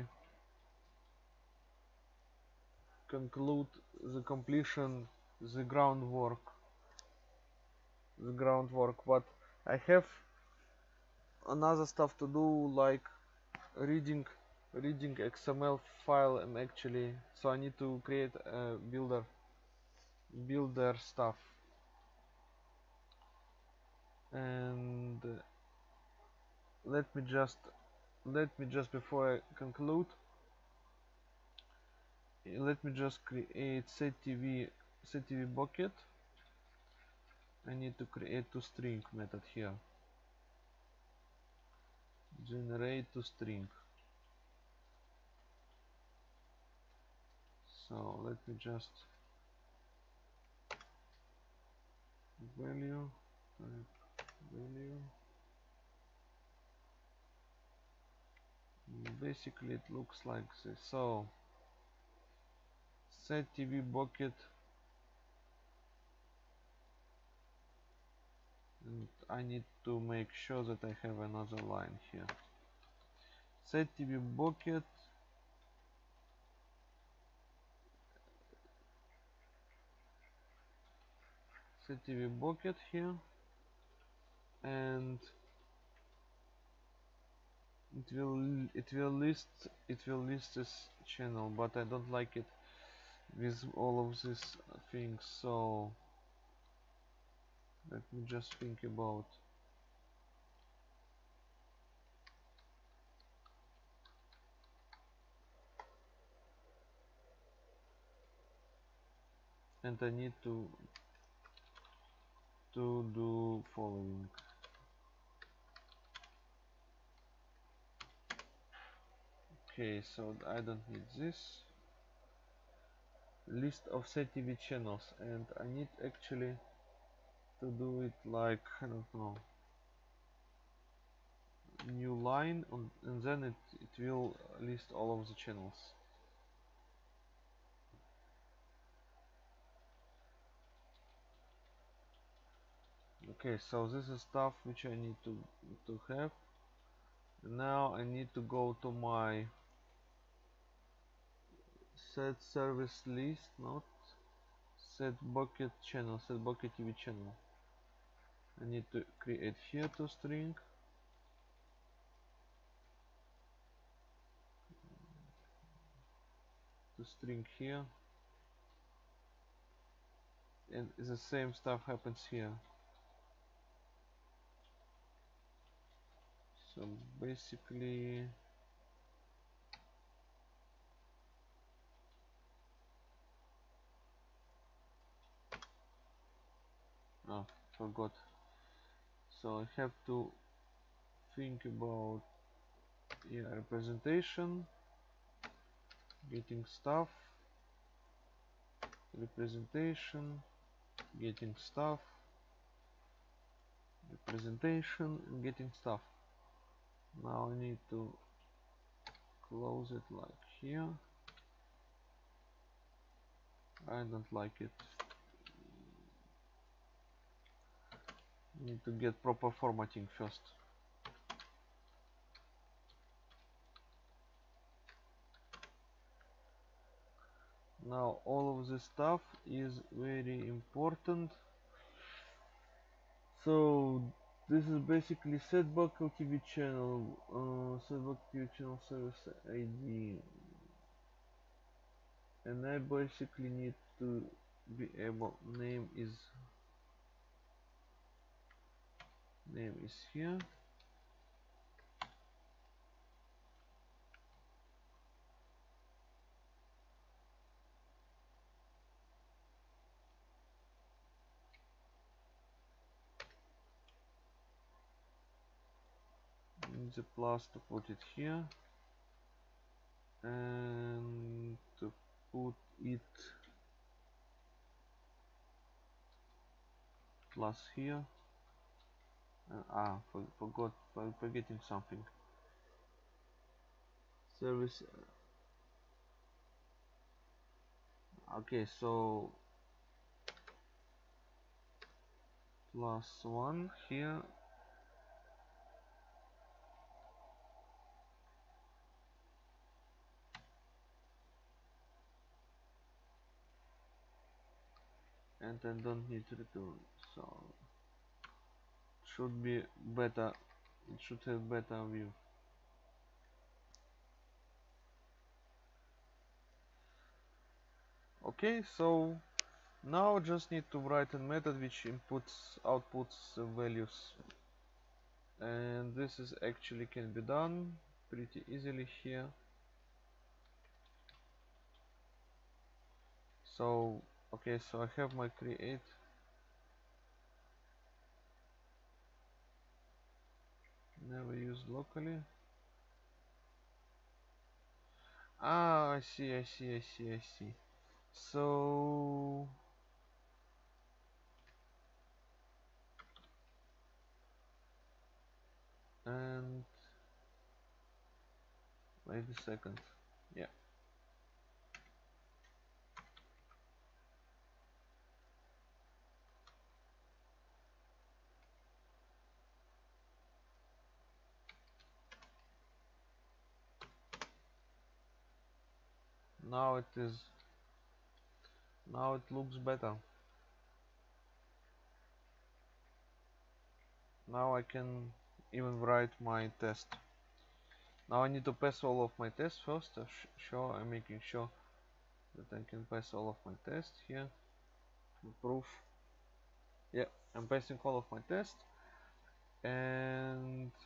conclude the completion, the groundwork the groundwork but I have another stuff to do, like reading reading X M L file, and actually so I need to create a builder build their stuff. And uh, let me just let me just before I conclude, let me just create setTV setTV bucket. I need to create toString method here. Generate toString. So let me just value type value. Basically it looks like this. So setTV bucket, and I need to make sure that I have another line here. setTV bucket setTV bucket here, and it will it will list it will list this channel, but I don't like it with all of these things. So let me just think about. And I need to to do following. Okay, so I don't need this list of setTV channels, and I need actually to do it like, I don't know, new line on, and then it, it will list all of the channels. Okay, so this is stuff which I need to to have. Now I need to go to my set service list, not set bucket channel, set bucket T V channel. I need to create here toString. toString here, and the same stuff happens here. So basically, oh, forgot. So I have to think about, yeah, representation, getting stuff, representation, getting stuff, representation, and getting stuff. Now I need to close it like here. I don't like it. Need to get proper formatting first. Now all of this stuff is very important. So this is basically set bucket T V channel, uh, set bucket T V channel service I D, and I basically need to be able, name is name is here. Need the plus to put it here, and to put it plus here. Uh, ah, for, forgot, for, forgetting something. Service. Okay, so plus one here. And I don't need to return, so it should be better, it should have better view. Okay, so Now just need to write a method which inputs outputs uh, values, and this is actually can be done pretty easily here. So okay, so I have my create. Never used locally. Ah, I see, I see, I see, I see. So and wait a second. Yeah. Now it is. Now it looks better. Now I can even write my test. Now I need to pass all of my tests first. Uh, sh sure, I'm making sure that I can pass all of my tests here. Proof. Yeah, I'm passing all of my tests, and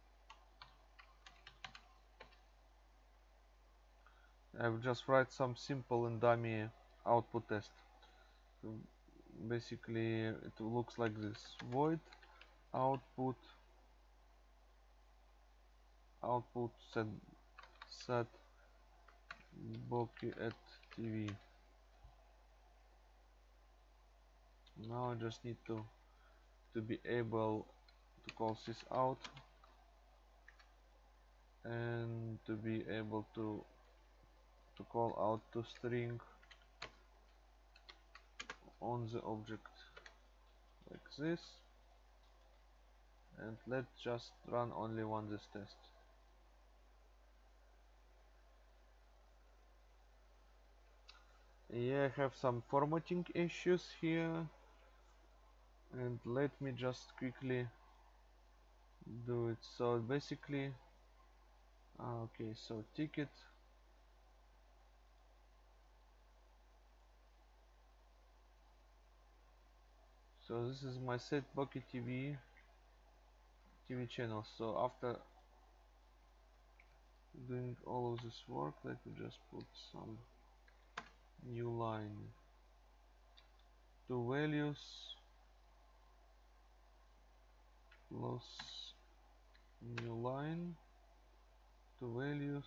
I will just write some simple and dummy output test. So basically, it looks like this: void output output set set bucket T V. Now I just need to to be able to call this out and to be able to to call out to string on the object like this, and let's just run only one this test. Yeah, I have some formatting issues here, and let me just quickly do it. So basically, ah, okay, so ticket. So this is my set bucket T V T V channel. So after doing all of this work, let me just put some new line. Two values plus new line, two values.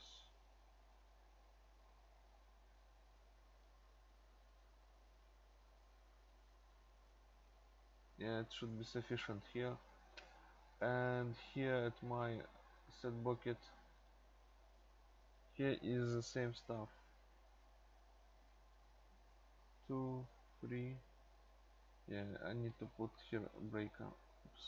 Yeah, it should be sufficient here. And here at my set bucket, here is the same stuff. Two, three. Yeah, I need to put here a breaker. Oops.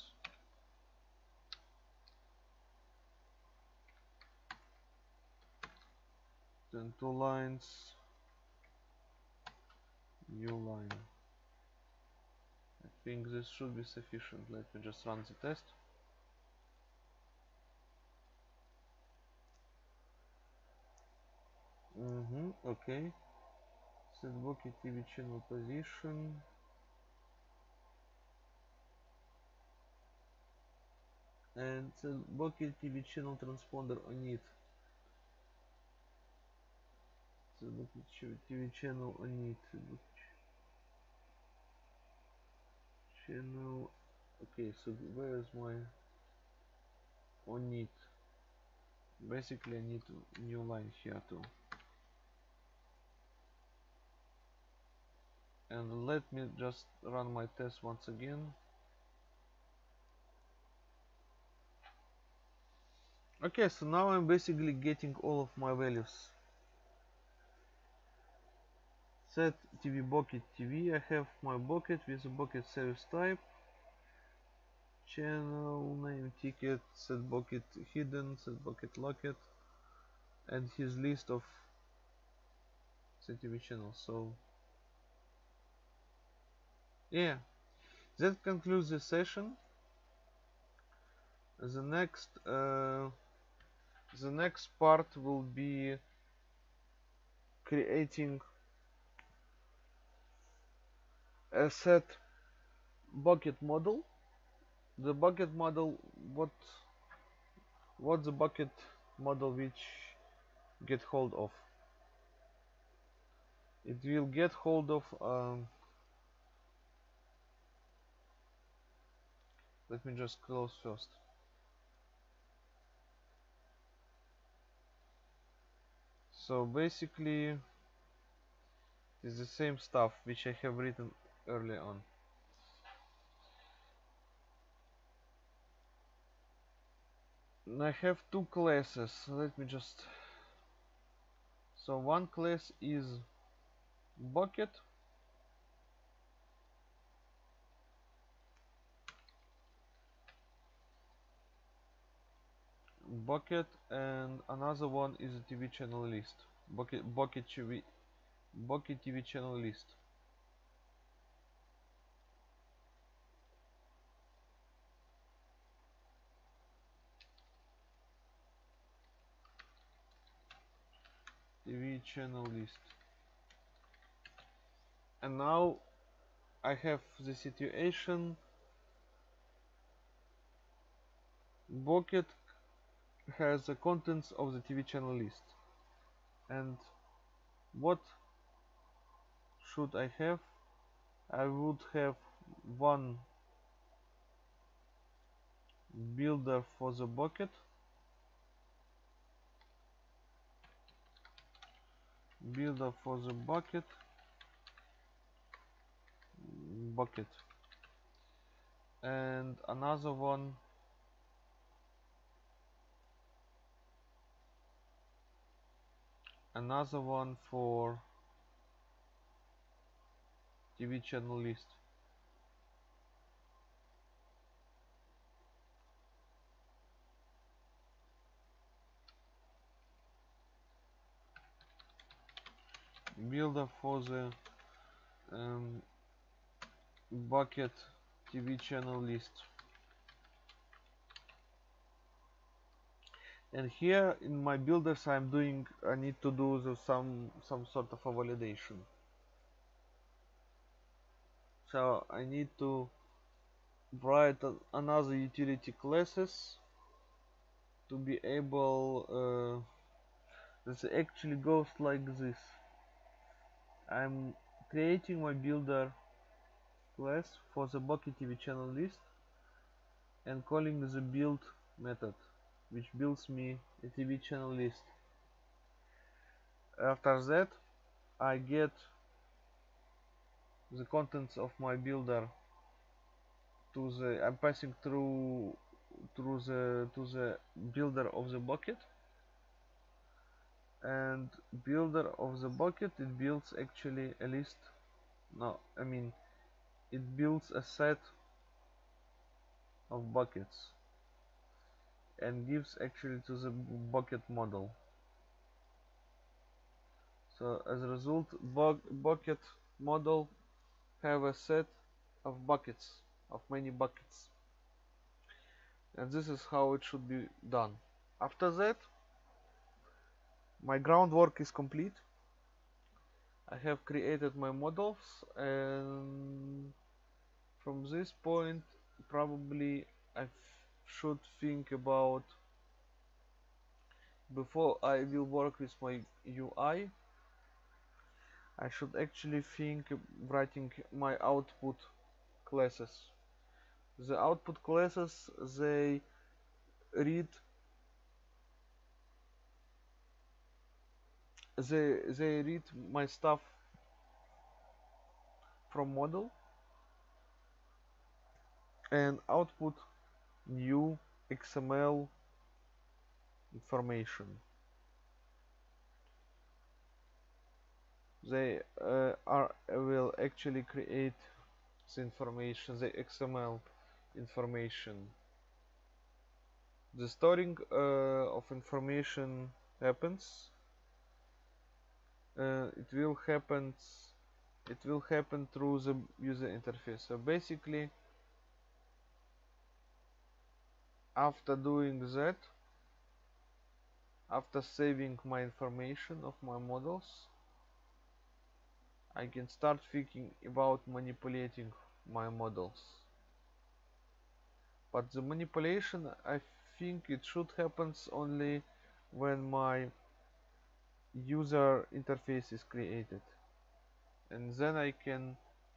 Then two lines, new line. I think this should be sufficient. Let me just run the test. Mm-hmm, okay. Set bucket T V channel position. And set bucket T V channel transponder on it. Set bucket T V channel on it. Channel. Okay, so where is my on it? Basically, I need a new line here too. And let me just run my test once again. Okay, so now I'm basically getting all of my values. Set T V bucket T V. I have my bucket with a bucket service type. Channel name ticket, set bucket hidden, set bucket locked, and his list of C T V channels. So yeah, that concludes the session. The next uh, the next part will be creating a set bucket model. The bucket model, what what the bucket model which get hold of? It will get hold of, um, let me just close first. So basically it's the same stuff which I have written earlier on. I have two classes. Let me just, so one class is bucket, bucket, and another one is a T V channel list. Bucket bucket T V bucket T V channel list. T V channel list. And now I have the situation. Bucket has the contents of the T V channel list. And what should I have? I would have one builder for the bucket, builder for the bucket, bucket, and another one another one for T V channel list. Builder for the um, bucket T V channel list. And here in my builders I'm doing I need to do the, some some sort of a validation. So I need to write a, another utility classes to be able uh, this actually goes like this. I'm creating my builder class for the bucket T V channel list and calling the build method, which builds me a T V channel list. After that I get the contents of my builder to the I'm passing through through the to the builder of the bucket, and builder of the bucket it builds actually a list. No, I mean it builds a set of buckets and gives actually to the bucket model. So as a result, bu bucket model have a set of buckets, of many buckets, and this is how it should be done. After that, my groundwork is complete. I have created my models, and from this point probably I should think about, before I will work with my U I, I should actually think writing my output classes. The output classes, they read they they read my stuff from model and output new X M L information. They uh, are will actually create the information, the X M L information. The storing uh, of information happens. Uh, it will happen. It will happen through the user interface. So basically, after doing that, after saving my information of my models, I can start thinking about manipulating my models. But the manipulation, I think it should happen only when my user interface is created, and then I can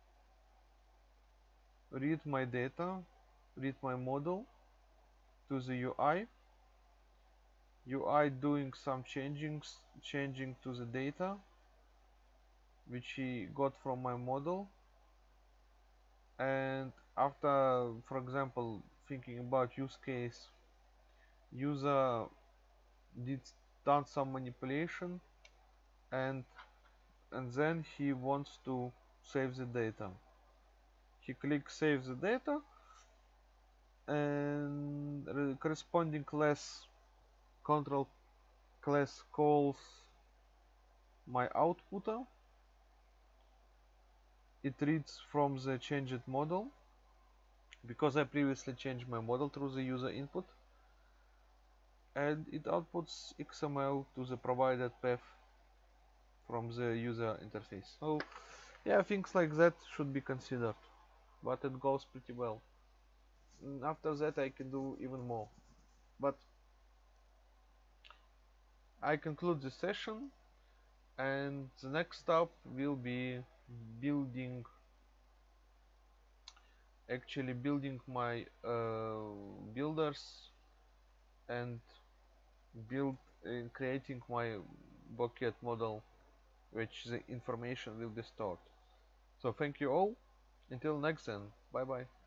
read my data, read my model to the U I, U I doing some changings, changing to the data which he got from my model, and after, for example, thinking about use case, user did done some manipulation, and and then he wants to save the data. He clicks save the data, and the corresponding class control class calls my outputter. It reads from the changed model because I previously changed my model through the user input, and it outputs X M L to the provided path from the user interface. So yeah, things like that should be considered, but it goes pretty well. And after that I can do even more, but I conclude this session, and the next step will be building actually building my uh, builders and build in creating my bucket model which the information will be stored. So thank you all, until next then, bye bye.